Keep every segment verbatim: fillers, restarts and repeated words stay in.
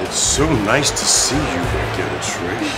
It's so nice to see you again, Trish.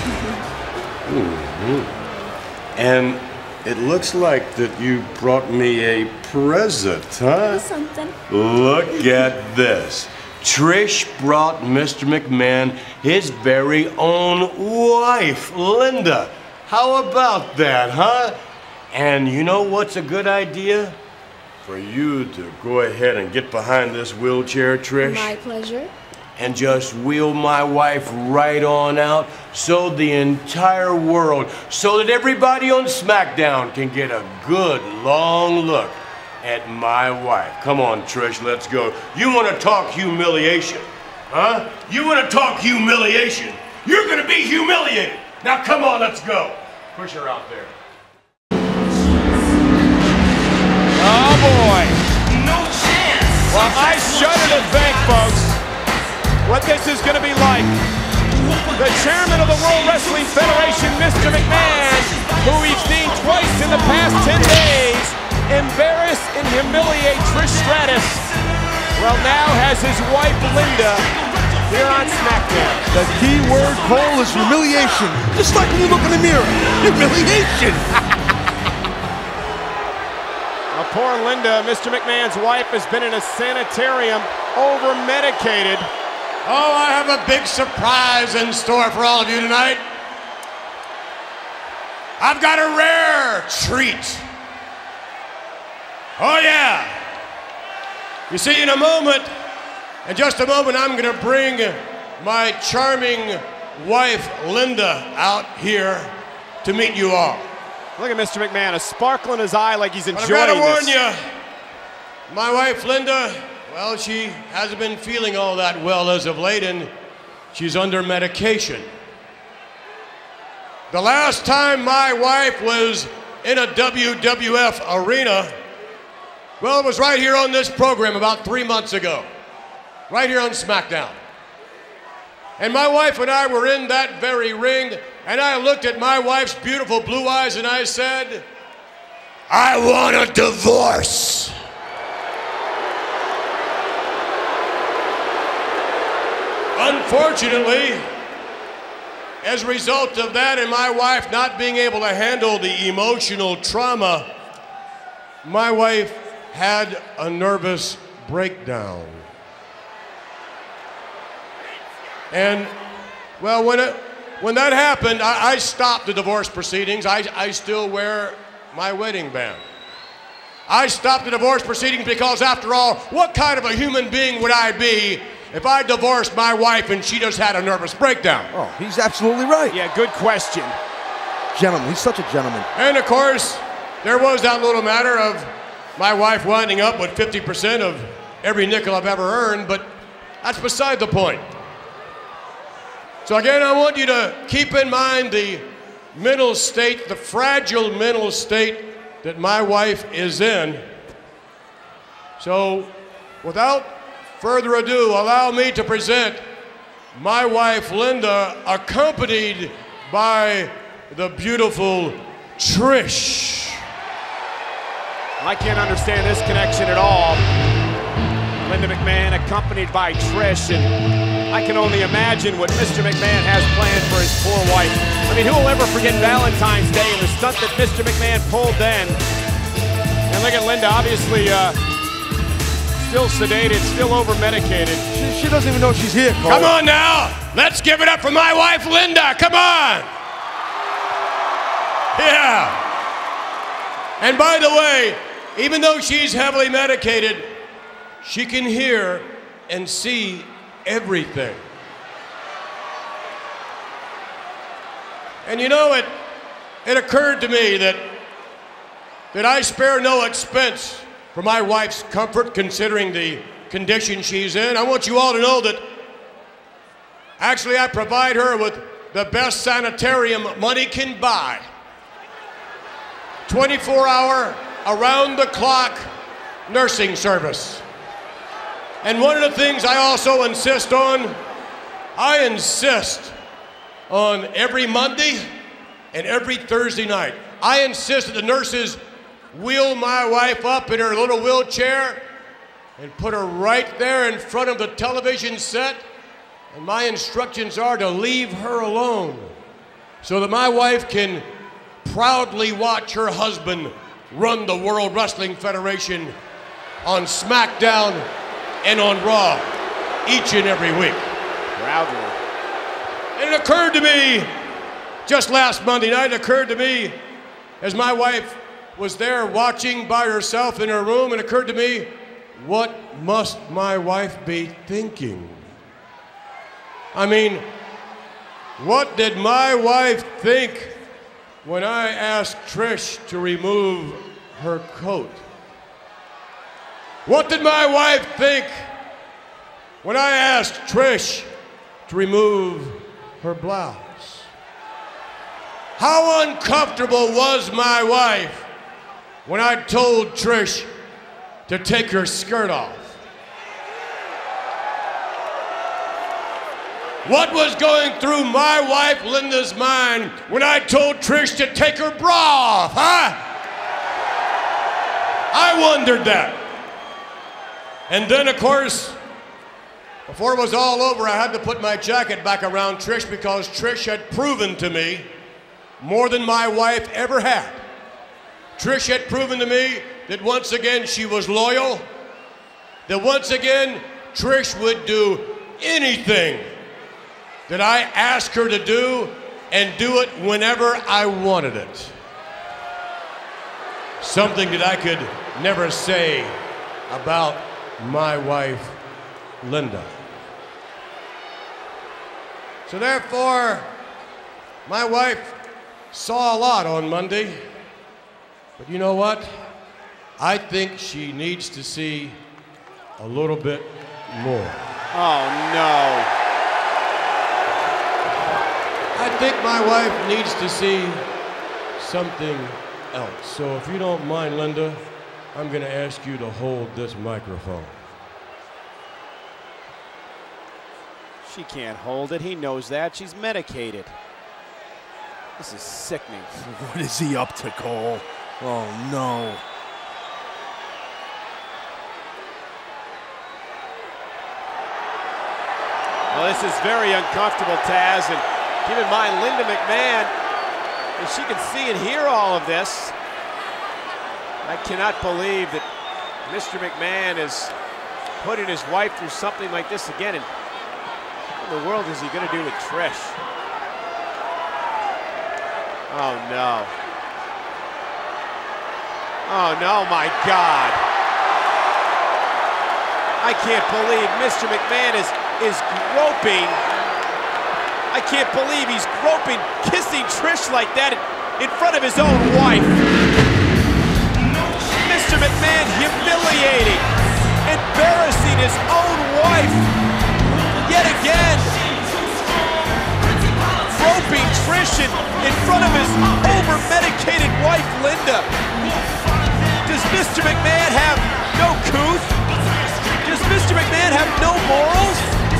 Mm-hmm. And it looks like that you brought me a present, huh? Something. Look at this. Trish brought Mister McMahon his very own wife, Linda. How about that, huh? And you know what's a good idea? For you to go ahead and get behind this wheelchair, Trish. My pleasure. And just wheel my wife right on out so the entire world, so that everybody on SmackDown can get a good long look at my wife. Come on, Trish, let's go. You want to talk humiliation, huh? You want to talk humiliation? You're going to be humiliated. Now, come on, let's go. Push her out there. Oh, boy. No chance. Well, I shudder to think, folks, what this is going to be like. The chairman of the World Wrestling Federation, Mister McMahon, who we've seen twice in the past ten days, embarrass and humiliate Trish Stratus, well, now has his wife Linda here on SmackDown. The key word, Cole, is humiliation. Just like when you look in the mirror. Humiliation. Now, poor Linda, Mister McMahon's wife, has been in a sanitarium, over-medicated. Oh, I have a big surprise in store for all of you tonight. I've got a rare treat. Oh, yeah. You see, in a moment, in just a moment, I'm going to bring my charming wife, Linda, out here to meet you all. Look at Mister McMahon, a sparkle in his eye like he's enjoying this. But I've got to warn you, my wife, Linda, well, she hasn't been feeling all that well as of late, and she's under medication. The last time my wife was in a W W F arena, well, it was right here on this program about three months ago, right here on SmackDown. And my wife and I were in that very ring, and I looked at my wife's beautiful blue eyes and I said, I want a divorce. Unfortunately, as a result of that and my wife not being able to handle the emotional trauma, my wife had a nervous breakdown. And, well, when, it, when that happened, I, I stopped the divorce proceedings. I, I still wear my wedding band. I stopped the divorce proceedings because, after all, what kind of a human being would I be if I divorced my wife and she just had a nervous breakdown? Oh, he's absolutely right. Yeah, good question. Gentleman, he's such a gentleman. And of course, there was that little matter of my wife winding up with fifty percent of every nickel I've ever earned, but that's beside the point. So again, I want you to keep in mind the mental state, the fragile mental state that my wife is in. So without further ado, allow me to present my wife, Linda, accompanied by the beautiful Trish. I can't understand this connection at all. Linda McMahon accompanied by Trish, and I can only imagine what Mister McMahon has planned for his poor wife. I mean, who will ever forget Valentine's Day and the stunt that Mister McMahon pulled then? And look at Linda, obviously, uh, still sedated, still over-medicated. She, she doesn't even know she's here, Cole. Come on now, let's give it up for my wife, Linda, come on. Yeah. And by the way, even though she's heavily medicated, she can hear and see everything. And you know, it, it occurred to me that, that I spare no expense for my wife's comfort, considering the condition she's in. I want you all to know that actually I provide her with the best sanitarium money can buy. twenty-four hour, around-the-clock nursing service. And one of the things I also insist on, I insist on every Monday and every Thursday night, I insist that the nurses wheel my wife up in her little wheelchair and put her right there in front of the television set And my instructions are to leave her alone so that my wife can proudly watch her husband run the World Wrestling Federation on SmackDown and on Raw each and every week. Proudly. And it occurred to me, just last Monday night, it occurred to me as my wife was there watching by herself in her room, it occurred to me, what must my wife be thinking? I mean, what did my wife think when I asked Trish to remove her coat? What did my wife think when I asked Trish to remove her blouse? How uncomfortable was my wife when I told Trish to take her skirt off? What was going through my wife Linda's mind when I told Trish to take her bra off, huh? I wondered that. And then, of course, before it was all over, I had to put my jacket back around Trish because Trish had proven to me more than my wife ever had. Trish had proven to me that once again she was loyal, that once again Trish would do anything that I asked her to do and do it whenever I wanted it. Something that I could never say about my wife, Linda. So therefore, my wife saw a lot on Monday, but you know what? I think she needs to see a little bit more. Oh, no. I think my wife needs to see something else. So if you don't mind, Linda, I'm going to ask you to hold this microphone. She can't hold it. He knows that. She's medicated. This is sickening. What is he up to, Cole? Oh, no. Well, this is very uncomfortable, Taz, and keep in mind, Linda McMahon, if she can see and hear all of this, I cannot believe that Mister McMahon is putting his wife through something like this again. And what in the world is he going to do with Trish? Oh, no. Oh, no, my God. I can't believe Mister McMahon is, is groping. I can't believe he's groping, kissing Trish like that in front of his own wife. Mister McMahon humiliating, embarrassing his own wife yet again. Groping Trish in, in front of his over-medicated wife, Linda. Does Mister McMahon have no couth? Does Mister McMahon have no morals?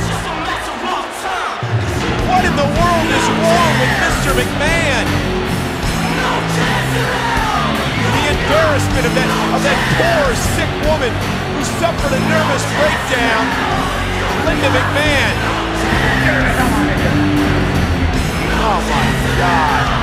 What in the world is wrong with Mister McMahon? The embarrassment of that, of that poor, sick woman who suffered a nervous breakdown, Linda McMahon. Oh my God.